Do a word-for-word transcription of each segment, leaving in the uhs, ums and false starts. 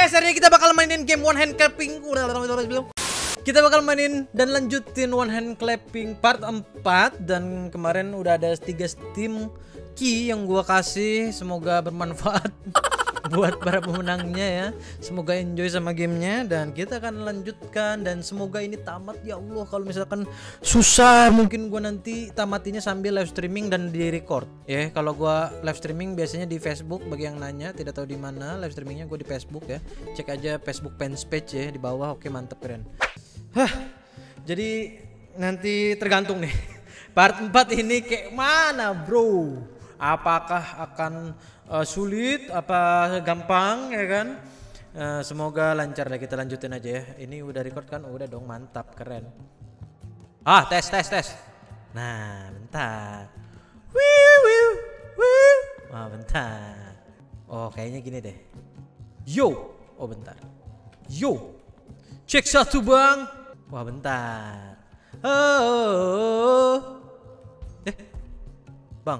guys, hari ini kita bakal mainin game one hand clapping. Kita bakal mainin dan lanjutin one hand clapping part empat. Dan kemarin udah ada tiga Steam key yang gua kasih. Semoga bermanfaat buat para pemenangnya ya. Semoga enjoy sama gamenya. Dan kita akan lanjutkan. Dan semoga ini tamat ya Allah. Kalau misalkan susah, mungkin gua nanti tamatinnya sambil live streaming dan di record ya. Kalau gua live streaming biasanya di Facebook. Bagi yang nanya tidak tahu di mana live streamingnya, gua di Facebook ya. Cek aja Facebook fans page ya di bawah. Oke, mantep, keren. Hah, jadi nanti tergantung nih. Part empat ini kayak mana bro? Apakah akan uh, sulit? Apa gampang ya kan? Uh, semoga lancar lah, kita lanjutin aja ya. Ini udah record kan? Udah dong, mantap, keren. Ah, tes tes tes. Nah, bentar. Wiu wiu wiu. Ah, bentar. Oh, kayaknya gini deh. Yo. Oh, bentar. Yo. Cek satu bang. Wah, bentar. Oh. Eh. Bang.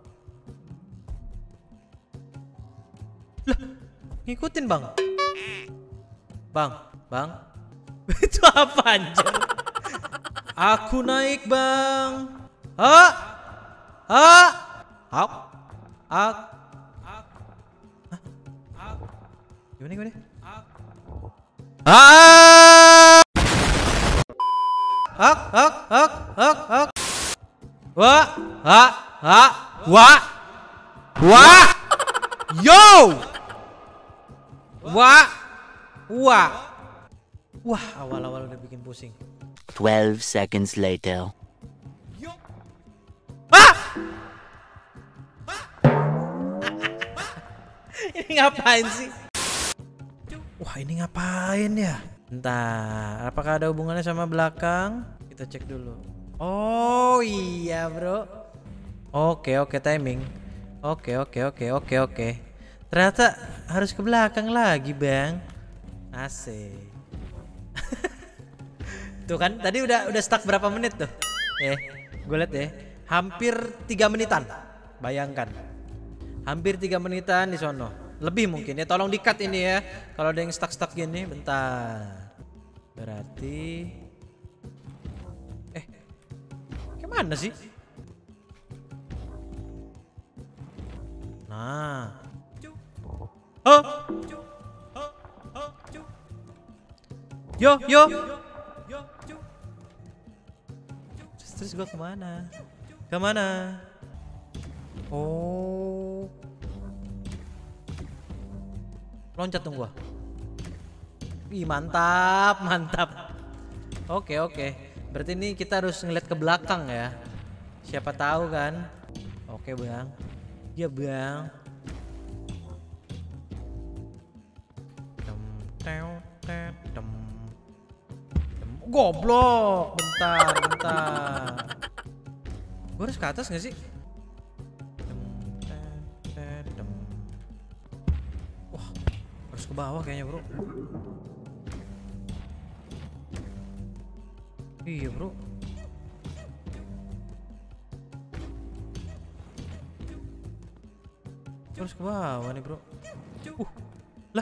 Lah, ngikutin bang. Bang, bang. Itu apa anjir? Aku naik bang. Ha? Ha? Hap? Ak? Hah? Gimana gimana? Ah! Hak, hak, hak, hak, hak. Wah, ha, ha, wah, wah, yo, wah, wah, wah. Awal-awal udah bikin pusing. Twelve seconds later. Ah! Ini ngapain sih? Wah, ini ngapain ya? Entah, apakah ada hubungannya sama belakang? Kita cek dulu. Oh iya bro. Oke oke timing. Oke oke oke oke oke. Ternyata harus ke belakang lagi bang. Asik. Tuh kan, tadi udah udah stuck berapa menit tuh? Eh, gue liat ya. Hampir tiga menitan. Bayangkan. Hampir tiga menitan di sono. Lebih mungkin ya, tolong di-cut ini ya. Kalau ada yang stuck-stuck gini, bentar. Berarti Eh, gimana sih? Nah. Oh. Yo, yo. Terus, terus gua kemana? Kemana? Oh. Loncat dong gua. Ih, mantap, mantap. Oke, oke. Berarti ini kita harus ngeliat ke belakang ya. Siapa tahu kan. Oke, Bang. Iya, Bang. Dem, teo, te, dem. Dem. Goblok. Bentar, bentar. Gua harus ke atas gak sih? Ke bawah kayaknya bro. Iya bro. Terus ke bawah nih bro. Uh, lah.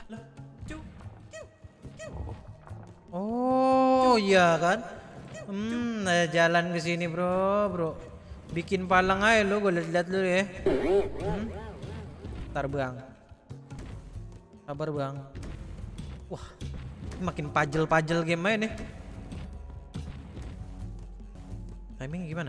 Oh iya kan. Hmm, ada jalan ke sini bro, bro. Bikin palang aja lo, gue lihat dulu ya. Hmm. Ntar bang. Sabar bang. Wah, makin puzzle-puzzle game aja nih. Timing gimana?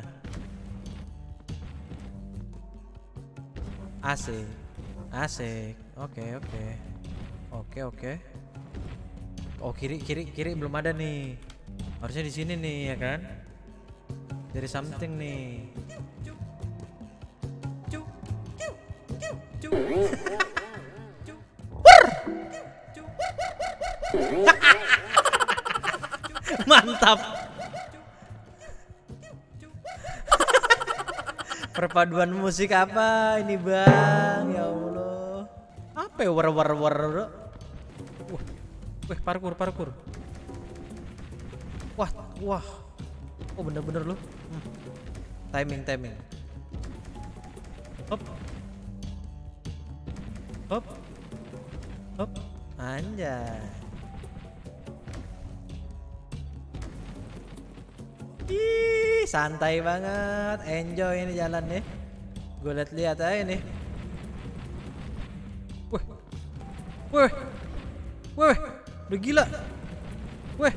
Asik, asik. Oke oke, oke oke. Oh kiri kiri kiri belum ada nih. Harusnya di sini nih ya kan? Dari something nih. Mantap. Perpaduan musik apa ini bang? Ya Allah. Apa ya war war war bro? Wah, weh parkur parkur. Wah wah. Oh bener-bener loh. Hmm. Timing timing. Hop. Hop. Hop. Anjay. Ih, santai banget. Enjoy ini jalan nih. Gue liat-liat aja nih. Wih. Wih. Wih. Udah gila. Wih.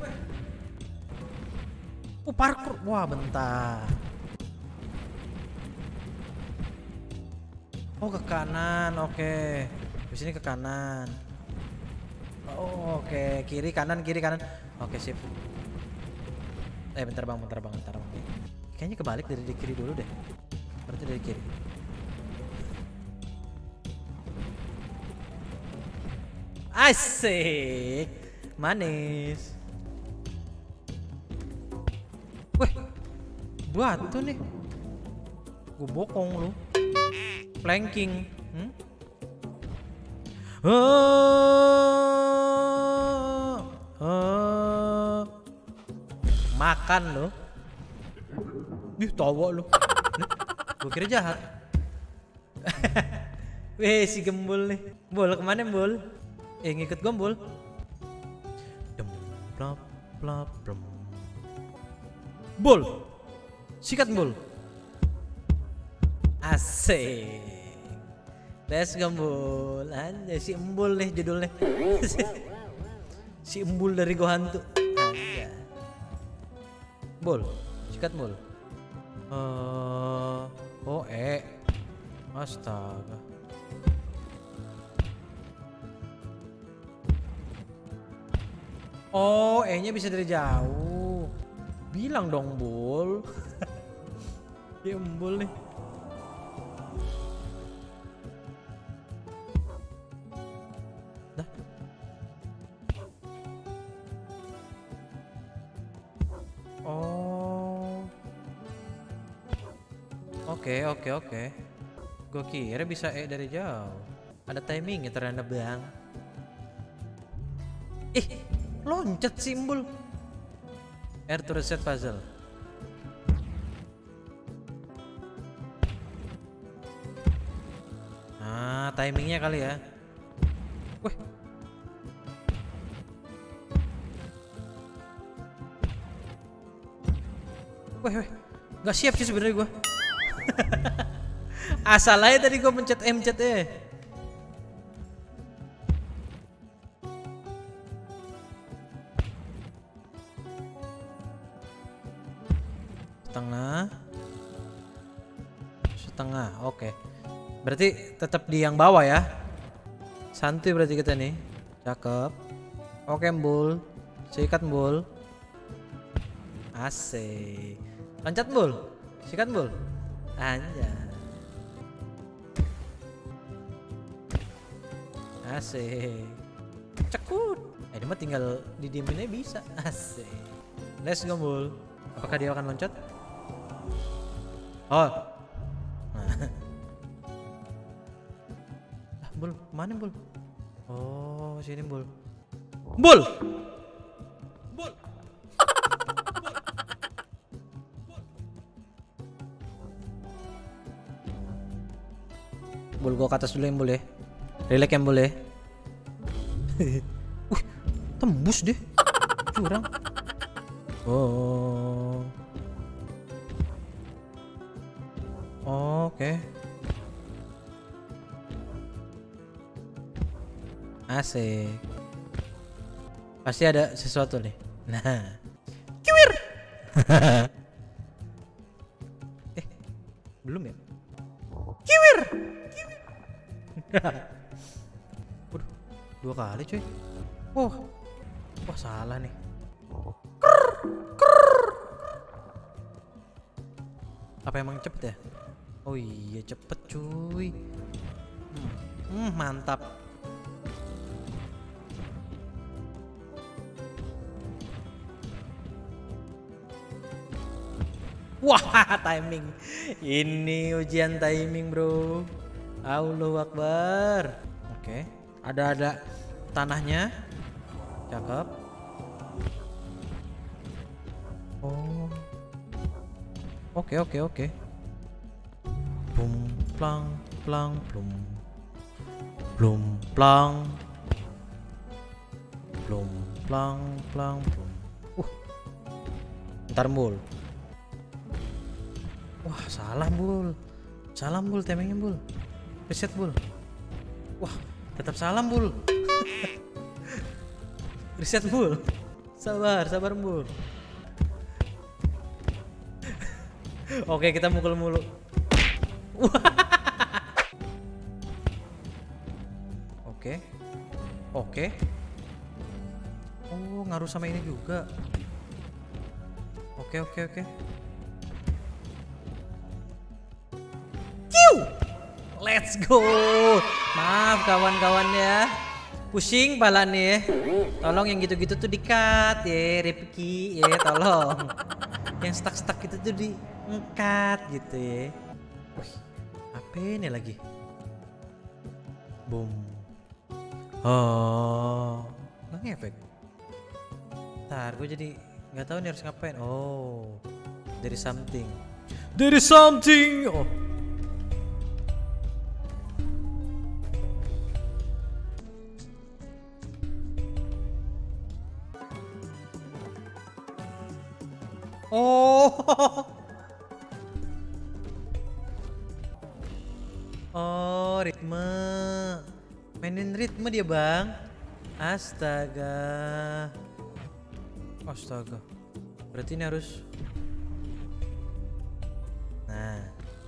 Oh, parkour. Wah, bentar. Oh, ke kanan. Oke. Di sini ke kanan. Oh, oke. Kiri kanan, kiri kanan. Oke, sip. Eh, bentar bang, bentar bang, bentar bang. Kayaknya kebalik dari di kiri dulu deh. Berarti dari kiri. Asik, manis. Wih, batu nih. Gue bokong lu. Planking. Hmm? Oh, oh. Makan lo. Ih, tawa lu. Gue kira jahat. Weh, si gembul nih. Bol kemana bol? Eh, ngikut gombol. Dem, plap, plap, plem. Bol. Sikat bol. Asik. Let's gembul. Anjay, si embul nih judulnya. Si embul dari Gua Hantu. Anjay. Bol. Sikat bol. Uh, oh, eh. Astaga. Oh, E-nya bisa dari jauh. Bilang dong, Bol. Dia embul nih. Dah. Oh. Oke, oke, oke. Gue kira bisa E dari jauh. Ada timingnya ternyata, Bang. Ih, loncat simbol. R to reset puzzle. Nah, timingnya kali ya. Wih. Wih, wih. Gak siap sih sebenarnya gue. Asal aja tadi gue mencet M cet E. Setengah. Setengah, oke. Berarti tetap di yang bawah ya. Santuy berarti kita nih. Cakep. Oke, Mbul. Sikat, Mbul. Asik. Loncat, Mbul. Sikat, Mbul. Anjay. Asik. Cekut. Eh, dia mah tinggal didieminnya bisa. Asik. Let's go, Mbul. Apakah dia akan loncat? Oh. Ah, Bul, mana Bul? Oh, sini Bul. Bul. Bul. Bul, gua ke atas dulu yang boleh. Relax yang boleh. Wih, tembus deh. Curang. Oh. Oke. Okay. Asik. Pasti ada sesuatu nih. Nah. Kiwir. Eh, belum ya? Kiwir. Kiwir. Waduh, dua kali cuy. Wah. Wah, salah nih. Krrr, krrr. Apa emang cepet ya? Oh iya, cepet cuy. Hmm, hmm, mantap. Wah, timing. Ini ujian timing, bro. Allahu Akbar. Oke, ada-ada tanahnya. Cakep. Oh. Oke, oke, oke. Plum, plang, plang, plum. Plum, plang. Plum, plang, plang, plum. Uh, ntar Bul. Wah, salah Bul. Salah Bul, timingnya Bul. Reset Bul. Wah, tetap salah Bul. Reset Bul. Sabar, sabar Bul. Oke, kita mukul mulu. Oke. Oke. Oh, ngaruh sama ini juga. Oke, oke, oke. Kiu! Let's go. Maaf kawan-kawan ya. Pusing pala nih. Tolong yang gitu-gitu tuh di-cut ya, Ripki ya, tolong. Yang stuck-stuck itu tuh di-cut gitu ya. Wih, apa ini lagi? Boom. Oh, nggak ngefek. Ntar gue jadi nggak tahu nih harus ngapain. Oh, dari something. Dari something. Oh. Oh. Oh, ritme. Mainin ritme dia, Bang. Astaga. Astaga. Berarti ini harus. Nah.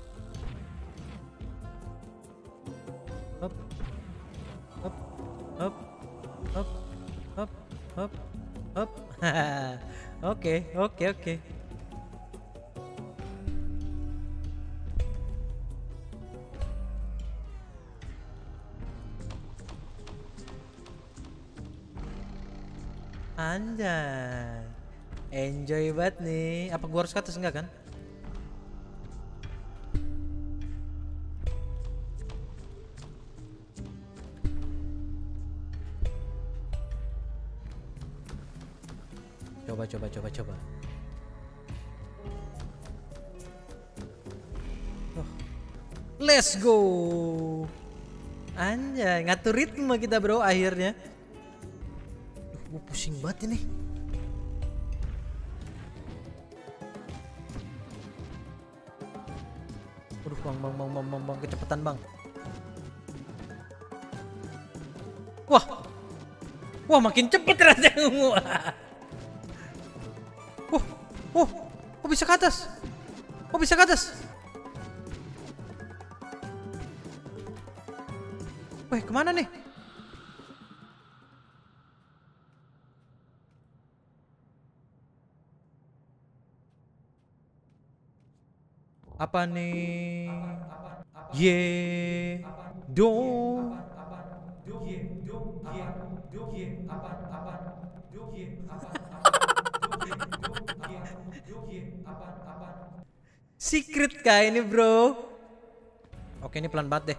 Hop. Hop. Hop. Hop. Hop. Hop. Hop. Oke, oke, oke. Anjay, enjoy banget nih. Apa gua harus ke atas enggak kan? Coba, coba, coba, coba. Oh. Let's go. Anjay, ngatur ritme kita bro akhirnya. Gue pusing banget ini. Aduh bang, bang, bang, bang, bang, bang, kecepatan bang. Wah, wah makin cepet ternyata. Wah, wah, kok bisa ke atas? Kok bisa ke atas? Weh, kemana nih? Apa nih? Ye, do. Secret kah ini bro? Oke, ini pelan banget deh.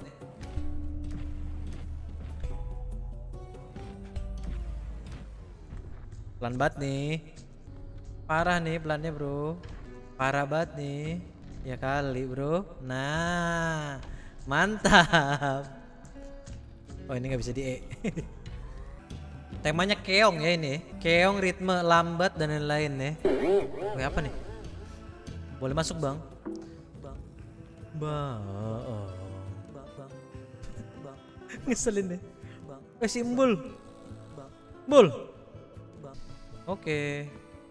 Pelan banget nih. Parah nih pelannya bro. Parah banget nih. Ya kali bro. Nah, mantap. Oh ini nggak bisa di E. Temanya keong ya ini. Keong, ritme lambat dan lain-lain ya. Oke, apa nih? Boleh masuk bang? Bang. Bang. Bang. Bang. Ngeselin deh. Bang. Eh simbol. Bang. Bul. Bang. Oke.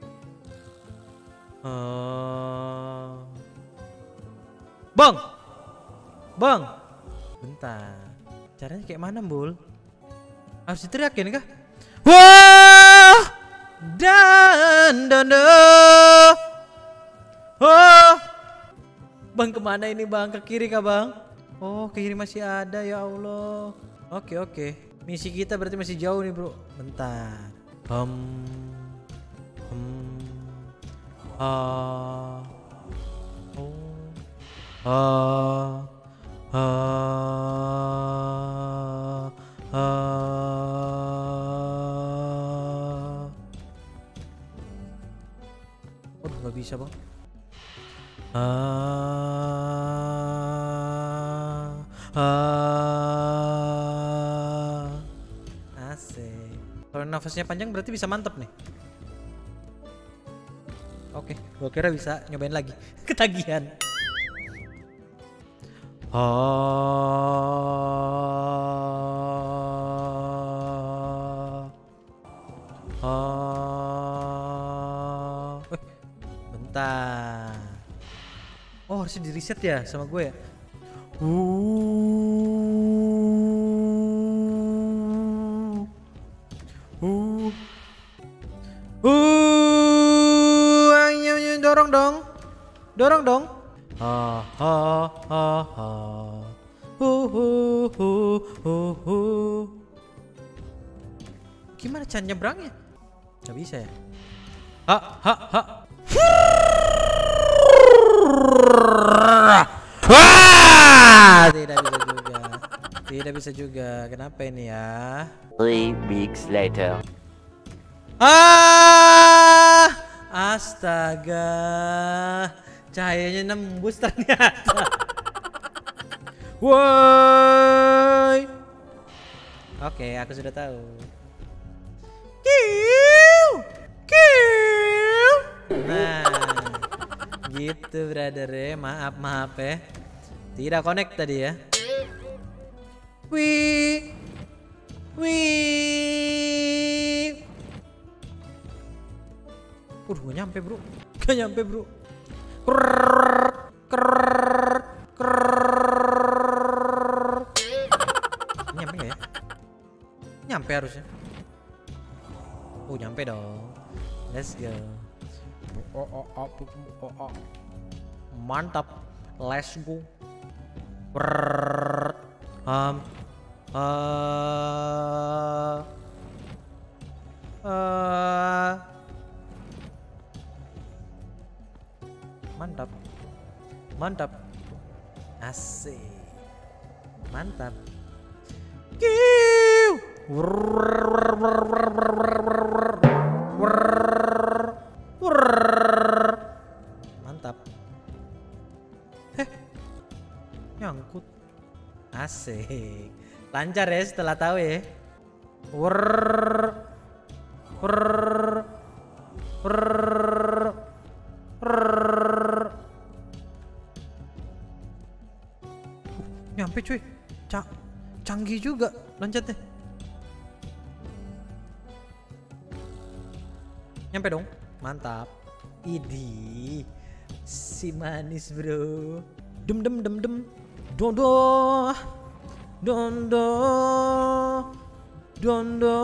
Uh... Bang. Bang. Bentar. Caranya kayak mana, Bul? Harus diteriakin kah? Wah! Dan dan dan. Oh. Bang kemana ini bang? Ke kiri kah bang? Oh ke kiri masih ada ya Allah. Oke oke. Misi kita berarti masih jauh nih bro. Bentar. Hmm. Hmm. Ah. Oh. Ah. Ah. Ah. Waduh nggak bisa bang. Ah. Ah. Asik. Turn off nafasnya panjang berarti bisa mantep nih. Oke, gua kira bisa nyobain lagi. Ketagihan. Ah. Ah. Eh, bentar. Oh, harusnya di reset ya sama gue ya. Uh. Uh. Uh. Ayo, dorong dong. Dorong dong. Ha ha ha ha. Hu hu hu hu hu. Gimana cara nyebrangnya? Gak bisa ya? Ha ha ha. Wah! Tidak bisa juga. Tidak bisa juga. Kenapa ini ya? Three weeks later. Ah! Astaga. Cahayanya nembus ternyata. Woi. Oke, aku sudah tahu. Kiu. Kiu. Nah, gitu brother ya. Maaf, maaf ya. Tidak connect tadi ya. Wih. Wih. Uh, gak nyampe bro. Gak nyampe bro. Krrrr, krrrr, krrrr. Nyampe gak ya? Nyampe harusnya. Oh nyampe dong. Let's go. Oh, oh, oh, oh, oh. Mantap. Let's go. Brrrr. Um. Uh. Uh. Mantap. Mantap. Asik. Mantap. Kiu. Mantap. Heh. Nyangkut. Asik. Lancar ya setelah tahu ya. Wrrr. Wrrr. Wrrr. Wrrr. Uh, nyampe cuy. Ca canggih juga loncatnya. Nyampe dong. Mantap. Idi. Si manis bro. Dem dem dem dem. Dodo. Dondo. Dondo.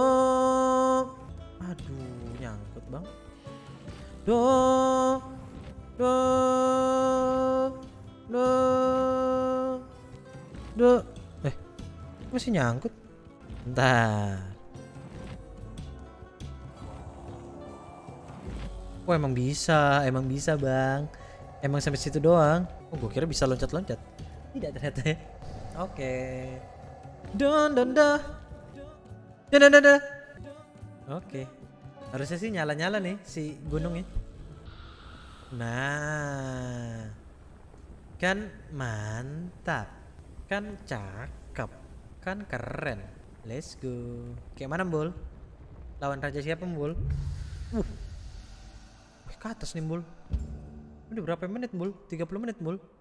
Aduh, nyangkut bang. Do. Do. Do. Do. Eh, masih nyangkut. Bentar. Oh emang bisa, emang bisa bang. Emang sampai situ doang. Oh gue kira bisa loncat-loncat. Tidak ternyata ya. Oke. Don don da. Don don da. Oke. Harusnya sih nyala-nyala nih si gunungnya. Nah. Kan mantap. Kan cakep. Kan keren. Let's go. Kayak mana Mbul? Lawan raja siapa Mbul? Uh. Ke atas nih Mbul. Udah berapa menit Mbul? tiga puluh menit Mbul.